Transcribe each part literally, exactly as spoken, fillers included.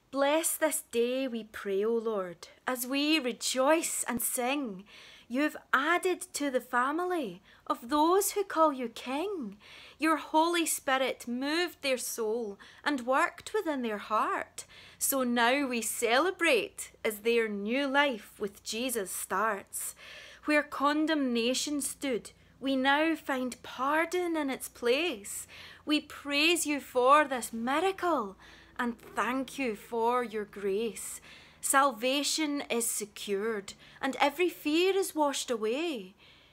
Bless this day, we pray, O Lord, as we rejoice and sing. You've added to the family of those who call you King. Your Holy Spirit moved their soul and worked within their heart. So now we celebrate as their new life with Jesus starts. Where condemnation stood, we now find pardon in its place. We praise you for this miracle and thank you for your grace. Salvation is secured and every fear is washed away.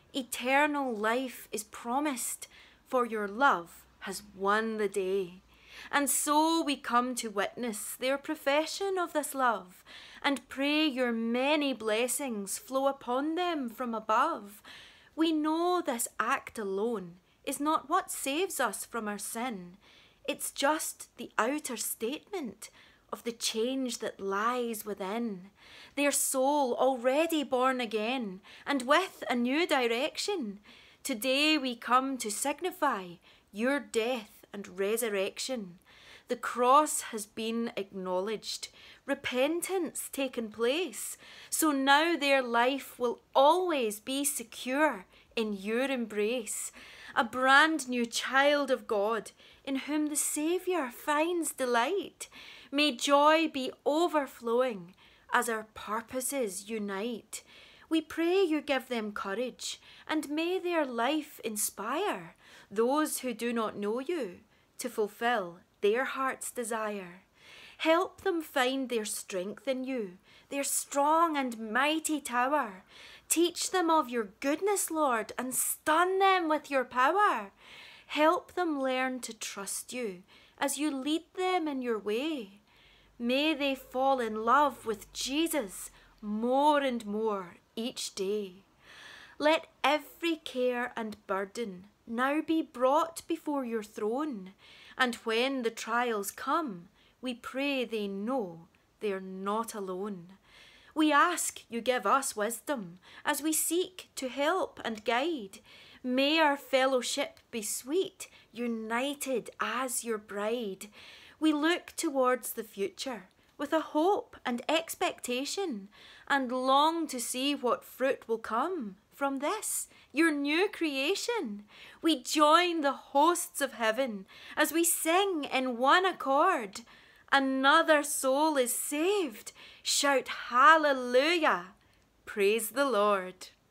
Eternal life is promised, for your love has won the day. And so we come to witness their profession of this love and pray your many blessings flow upon them from above. We know this act alone is not what saves us from our sin. It's just the outer statement of the change that lies within. Their soul already born again and with a new direction. Today we come to signify your death and resurrection. The cross has been acknowledged, repentance taken place. So now their life will always be secure in your embrace. A brand new child of God in whom the Saviour finds delight. May joy be overflowing as our purposes unite. We pray you give them courage and may their life inspire those who do not know you to fulfil their heart's desire. Help them find their strength in you, their strong and mighty tower. Teach them of your goodness, Lord, and stun them with your power. Help them learn to trust you as you lead them in your way. May they fall in love with Jesus more and more each day. Let every care and burden now be brought before your throne, and when the trials come, we pray they know they're not alone. We ask you give us wisdom as we seek to help and guide. May our fellowship be sweet, united as your bride. We look towards the future with a hope and expectation and long to see what fruit will come from this, your new creation. We join the hosts of heaven as we sing in one accord. Another soul is saved. Shout hallelujah. Praise the Lord.